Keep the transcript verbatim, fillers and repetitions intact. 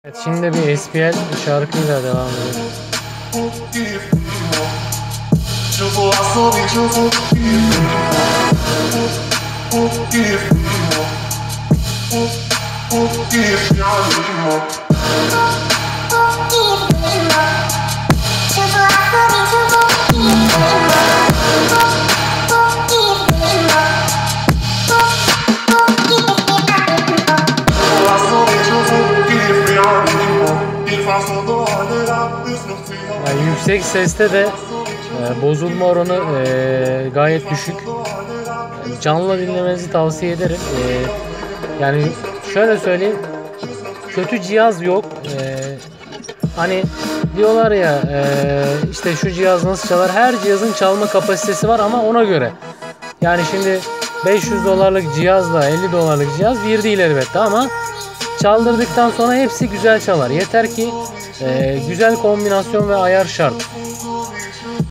Evet, şimdi bir S P L şarkıyla devam edelim. Yani yüksek seste de e, bozulma oranı e, gayet düşük. Yani canlı dinlemenizi tavsiye ederim. E, yani şöyle söyleyeyim, kötü cihaz yok. E, hani diyorlar ya e, işte şu cihaz nasıl çalar? Her cihazın çalma kapasitesi var ama ona göre. Yani şimdi beş yüz dolarlık cihazla elli dolarlık cihaz bir değil elbette ama çaldırdıktan sonra hepsi güzel çalar. Yeter ki e, güzel kombinasyon ve ayar şart.